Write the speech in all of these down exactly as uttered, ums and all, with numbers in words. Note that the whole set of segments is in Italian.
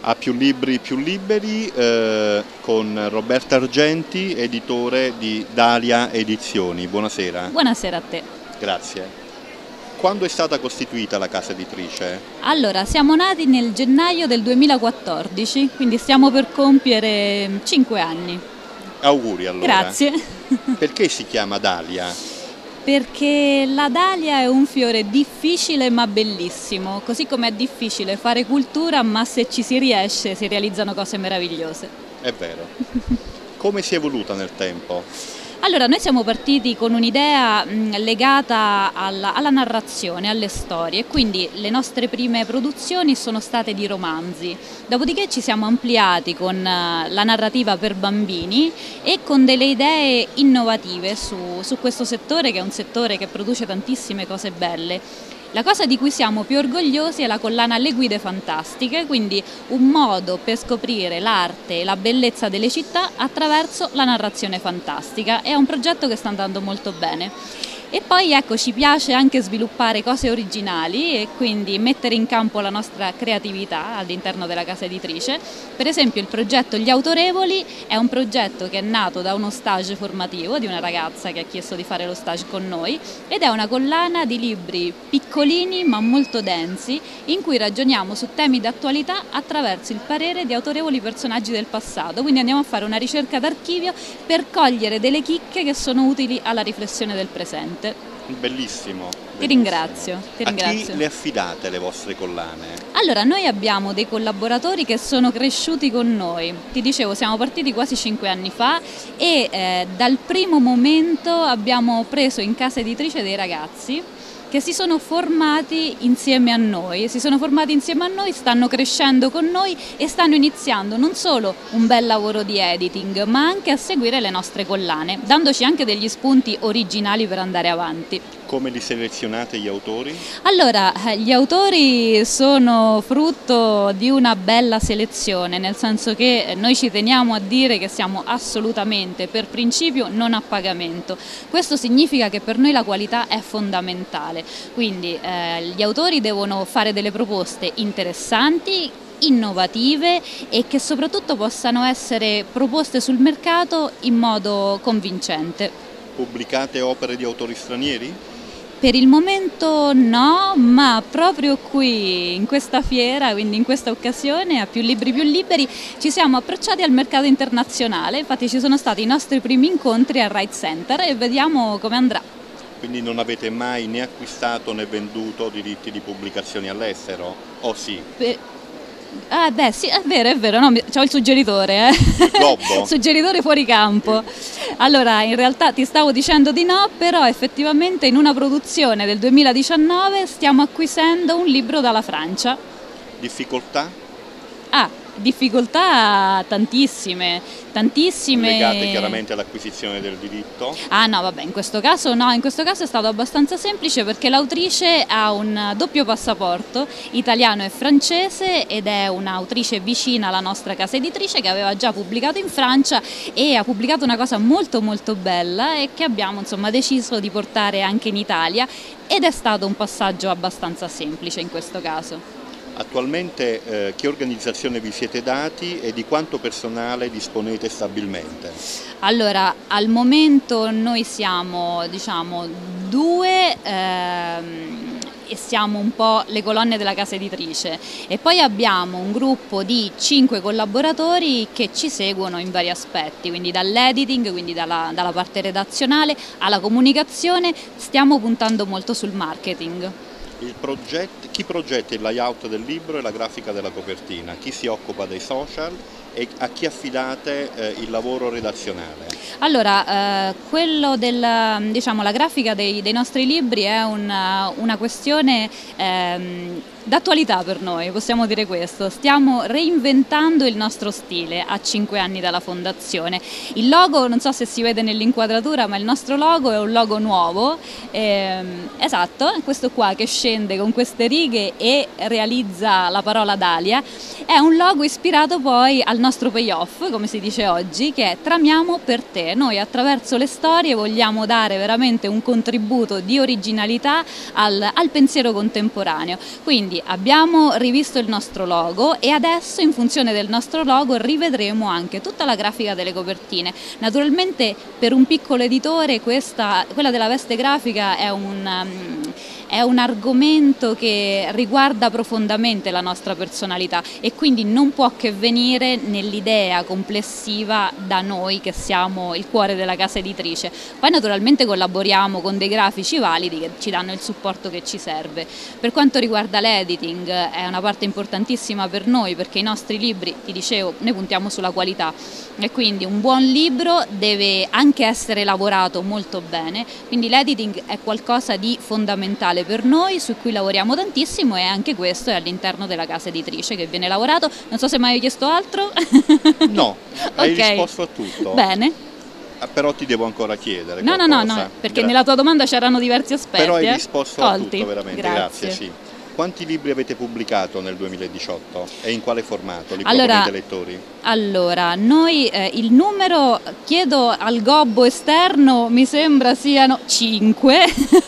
a Più Libri Più Liberi eh, con Roberta Argenti, editore di Dalia Edizioni. Buonasera. Buonasera a te. Grazie. Quando è stata costituita la casa editrice? Allora, siamo nati nel gennaio del duemilaquattordici, quindi stiamo per compiere cinque anni. Auguri allora. Grazie. Perché si chiama Dalia? Perché la dalia è un fiore difficile ma bellissimo, così come è difficile fare cultura, ma se ci si riesce si realizzano cose meravigliose. È vero. Come si è evoluta nel tempo? Allora, noi siamo partiti con un'idea legata alla, alla narrazione, alle storie, quindi le nostre prime produzioni sono state di romanzi, dopodiché ci siamo ampliati con la narrativa per bambini e con delle idee innovative su, su questo settore, che è un settore che produce tantissime cose belle. La cosa di cui siamo più orgogliosi è la collana Le Guide Fantastiche, quindi un modo per scoprire l'arte e la bellezza delle città attraverso la narrazione fantastica. È un progetto che sta andando molto bene. E poi ecco, ci piace anche sviluppare cose originali e quindi mettere in campo la nostra creatività all'interno della casa editrice. Per esempio il progetto Gli Autorevoli è un progetto che è nato da uno stage formativo di una ragazza che ha chiesto di fare lo stage con noi ed è una collana di libri piccolini ma molto densi in cui ragioniamo su temi d'attualità attraverso il parere di autorevoli personaggi del passato. Quindi andiamo a fare una ricerca d'archivio per cogliere delle chicche che sono utili alla riflessione del presente. Bellissimo. Ti ringrazio, ti ringrazio. A chi le affidate le vostre collane? Allora, noi abbiamo dei collaboratori che sono cresciuti con noi. Ti dicevo, siamo partiti quasi cinque anni fa e eh, dal primo momento abbiamo preso in casa editrice dei ragazzi che si sono formati insieme a noi, si sono formati insieme a noi, stanno crescendo con noi e stanno iniziando non solo un bel lavoro di editing, ma anche a seguire le nostre collane, dandoci anche degli spunti originali per andare avanti. Come li selezionate gli autori? Allora, gli autori sono frutto di una bella selezione, nel senso che noi ci teniamo a dire che siamo assolutamente per principio non a pagamento. Questo significa che per noi la qualità è fondamentale, quindi eh, gli autori devono fare delle proposte interessanti, innovative e che soprattutto possano essere proposte sul mercato in modo convincente. Pubblicate opere di autori stranieri? Per il momento no, ma proprio qui in questa fiera, quindi in questa occasione, a Più Libri Più Liberi, ci siamo approcciati al mercato internazionale, infatti ci sono stati i nostri primi incontri al Right Center e vediamo come andrà. Quindi non avete mai né acquistato né venduto diritti di pubblicazioni all'estero? O sì? Per... Ah beh sì, è vero, è vero, no, c'ho il suggeritore, eh? Gobbo. Suggeritore fuori campo. Allora, in realtà ti stavo dicendo di no, però effettivamente in una produzione del duemiladiciannove stiamo acquisendo un libro dalla Francia. Difficoltà? Ah, difficoltà tantissime, tantissime. Legate chiaramente all'acquisizione del diritto? Ah no, vabbè, in questo caso no, in questo caso è stato abbastanza semplice perché l'autrice ha un doppio passaporto, italiano e francese, ed è un'autrice vicina alla nostra casa editrice che aveva già pubblicato in Francia e ha pubblicato una cosa molto molto bella e che abbiamo insomma deciso di portare anche in Italia ed è stato un passaggio abbastanza semplice in questo caso. Attualmente eh, che organizzazione vi siete dati e di quanto personale disponete stabilmente? Allora, al momento noi siamo diciamo due ehm, e siamo un po' le colonne della casa editrice e poi abbiamo un gruppo di cinque collaboratori che ci seguono in vari aspetti, quindi dall'editing, quindi dalla, dalla parte redazionale alla comunicazione, stiamo puntando molto sul marketing. Il progetto, chi progetta il layout del libro e la grafica della copertina? Chi si occupa dei social e a chi affidate eh, il lavoro redazionale? Allora, eh, quello del, diciamo, la grafica dei, dei nostri libri è una, una questione ehm, d'attualità per noi, possiamo dire questo. Stiamo reinventando il nostro stile a cinque anni dalla fondazione. Il logo, non so se si vede nell'inquadratura, ma il nostro logo è un logo nuovo, ehm, esatto, questo qua che scende con queste righe e realizza la parola Dalia, è un logo ispirato poi al nostro payoff, come si dice oggi, che è Tramiamo per te. storie. Noi attraverso le storie vogliamo dare veramente un contributo di originalità al, al pensiero contemporaneo. Quindi abbiamo rivisto il nostro logo e adesso in funzione del nostro logo rivedremo anche tutta la grafica delle copertine. Naturalmente per un piccolo editore questa, quella della veste grafica è un... Um, è un argomento che riguarda profondamente la nostra personalità e quindi non può che venire nell'idea complessiva da noi che siamo il cuore della casa editrice. Poi naturalmente collaboriamo con dei grafici validi che ci danno il supporto che ci serve. Per quanto riguarda l'editing è una parte importantissima per noi perché i nostri libri, ti dicevo, noi puntiamo sulla qualità e quindi un buon libro deve anche essere lavorato molto bene, quindi l'editing è qualcosa di fondamentale per noi, su cui lavoriamo tantissimo e anche questo è all'interno della casa editrice che viene lavorato. Non so se mai hai chiesto altro. No, hai okay. risposto a tutto. Bene. Però ti devo ancora chiedere No, qualcosa. no, no, no, perché Gra nella tua domanda c'erano diversi aspetti. Però hai eh? risposto Colti. a tutto veramente, grazie. grazie sì. Quanti libri avete pubblicato nel duemiladiciotto e in quale formato li allora, proponete ai lettori? Allora, noi eh, il numero, chiedo al gobbo esterno, mi sembra siano cinque,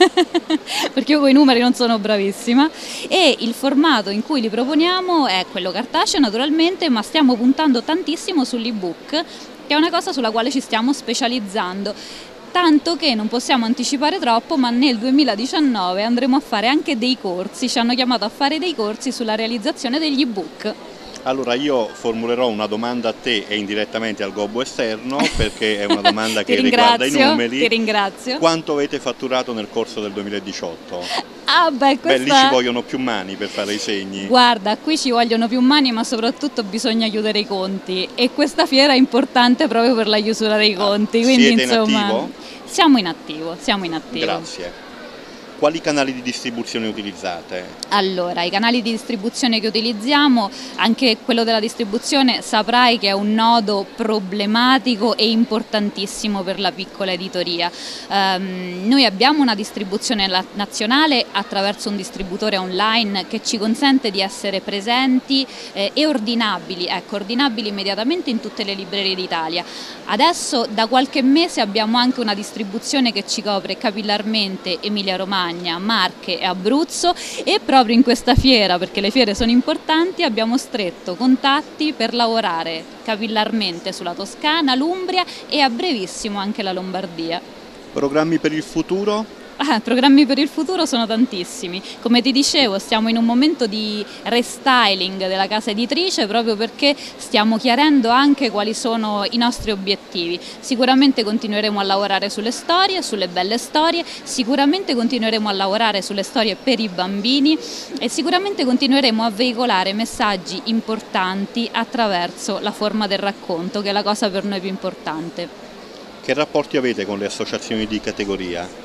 perché io con i numeri non sono bravissima, e il formato in cui li proponiamo è quello cartaceo naturalmente, ma stiamo puntando tantissimo sull'ebook, che è una cosa sulla quale ci stiamo specializzando. Tanto che non possiamo anticipare troppo, ma nel duemiladiciannove andremo a fare anche dei corsi, ci hanno chiamato a fare dei corsi sulla realizzazione degli ebook. Allora io formulerò una domanda a te e indirettamente al gobbo esterno perché è una domanda che riguarda i numeri. Ti ringrazio. Quanto avete fatturato nel corso del duemiladiciotto? Ah beh, questa... beh, lì ci vogliono più mani per fare i segni. Guarda, qui ci vogliono più mani, ma soprattutto bisogna chiudere i conti e questa fiera è importante proprio per la chiusura dei conti. Ah, quindi, siete insomma, in attivo? Siamo in attivo, siamo in attivo. Grazie. Quali canali di distribuzione utilizzate? Allora, i canali di distribuzione che utilizziamo, anche quello della distribuzione saprai che è un nodo problematico e importantissimo per la piccola editoria. Um, noi abbiamo una distribuzione nazionale attraverso un distributore online che ci consente di essere presenti eh, e ordinabili, ecco, ordinabili immediatamente in tutte le librerie d'Italia. Adesso da qualche mese abbiamo anche una distribuzione che ci copre capillarmente Emilia-Romagna, Marche e Abruzzo e proprio in questa fiera, perché le fiere sono importanti, abbiamo stretto contatti per lavorare capillarmente sulla Toscana, l'Umbria e a brevissimo anche la Lombardia. Programmi per il futuro? Ah, programmi per il futuro sono tantissimi, come ti dicevo stiamo in un momento di restyling della casa editrice proprio perché stiamo chiarendo anche quali sono i nostri obiettivi. Sicuramente continueremo a lavorare sulle storie, sulle belle storie, sicuramente continueremo a lavorare sulle storie per i bambini e sicuramente continueremo a veicolare messaggi importanti attraverso la forma del racconto, che è la cosa per noi più importante. Che rapporti avete con le associazioni di categoria?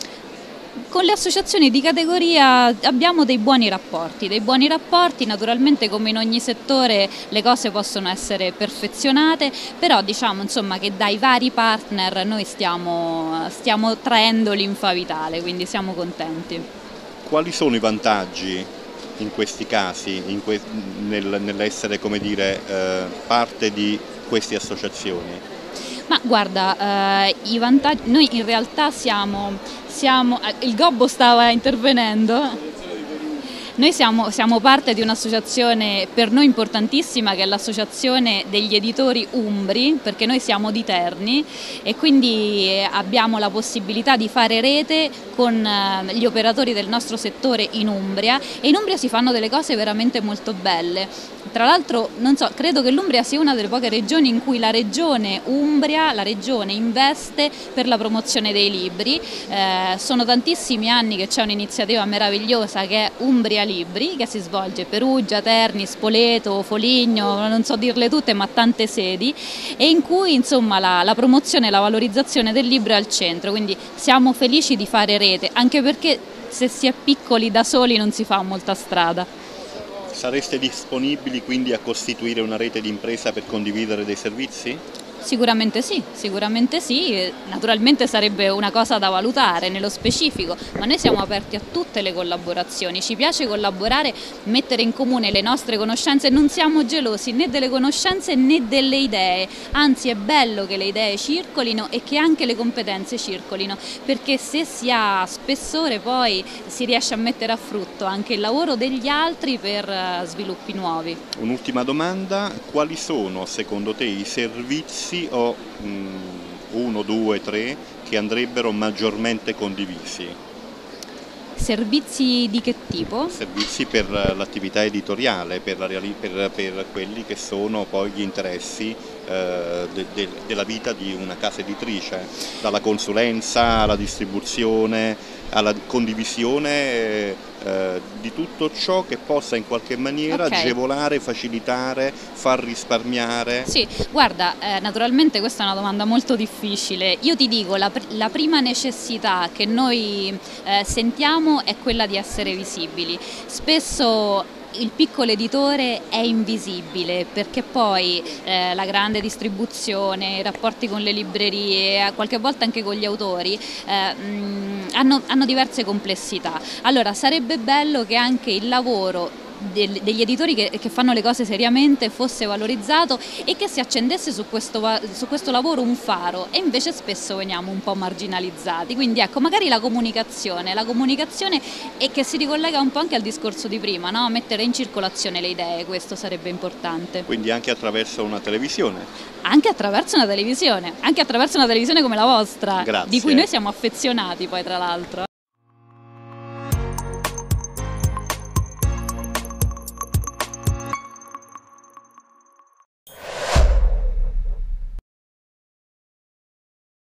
Con le associazioni di categoria abbiamo dei buoni rapporti, dei buoni rapporti, naturalmente come in ogni settore le cose possono essere perfezionate, però diciamo insomma che dai vari partner noi stiamo, stiamo traendo linfa vitale, quindi siamo contenti. Quali sono i vantaggi in questi casi, in que nel, nell'essere come dire, eh, parte di queste associazioni? Ma guarda, eh, i vantaggi, noi in realtà siamo, siamo, il gobbo stava intervenendo, noi siamo, siamo parte di un'associazione per noi importantissima che è l'associazione degli editori umbri, perché noi siamo di Terni e quindi abbiamo la possibilità di fare rete con gli operatori del nostro settore in Umbria e in Umbria si fanno delle cose veramente molto belle. Tra l'altro, non so, credo che l'Umbria sia una delle poche regioni in cui la regione Umbria, la regione investe per la promozione dei libri. Eh, sono tantissimi anni che c'è un'iniziativa meravigliosa che è Umbria Libri, che si svolge a Perugia, Terni, Spoleto, Foligno, non so dirle tutte, ma tante sedi, e in cui insomma la, la promozione e la valorizzazione del libro è al centro, quindi siamo felici di fare rete, anche perché se si è piccoli da soli non si fa molta strada. Sareste disponibili quindi a costituire una rete di impresa per condividere dei servizi? Sicuramente sì, sicuramente sì, naturalmente sarebbe una cosa da valutare nello specifico, ma noi siamo aperti a tutte le collaborazioni, ci piace collaborare, mettere in comune le nostre conoscenze, non siamo gelosi né delle conoscenze né delle idee, anzi è bello che le idee circolino e che anche le competenze circolino, perché se si ha spessore poi si riesce a mettere a frutto anche il lavoro degli altri per sviluppi nuovi. Un'ultima domanda, quali sono secondo te i servizi o mh, uno, due, tre che andrebbero maggiormente condivisi? Servizi di che tipo? Servizi per l'attività editoriale, per, la, per, per quelli che sono poi gli interessi eh, de, de, della vita di una casa editrice, dalla consulenza alla distribuzione, alla condivisione eh, eh, di tutto ciò che possa in qualche maniera Okay. agevolare, facilitare, far risparmiare. Sì, guarda, eh, naturalmente questa è una domanda molto difficile. Io ti dico, la, pr- la prima necessità che noi eh, sentiamo è quella di essere visibili. Spesso il piccolo editore è invisibile perché poi eh, la grande distribuzione, i rapporti con le librerie, qualche volta anche con gli autori, eh, mh, hanno, hanno diverse complessità. Allora sarebbe bello che anche il lavoro del- degli editori che, che fanno le cose seriamente fosse valorizzato e che si accendesse su questo, va- su questo lavoro un faro, e invece spesso veniamo un po' marginalizzati. Quindi ecco, magari la comunicazione, la comunicazione e che si ricollega un po' anche al discorso di prima, no? Mettere in circolazione le idee, questo sarebbe importante. Quindi anche attraverso una televisione. Anche attraverso una televisione, anche attraverso una televisione come la vostra, Grazie. di cui noi siamo affezionati poi tra l'altro.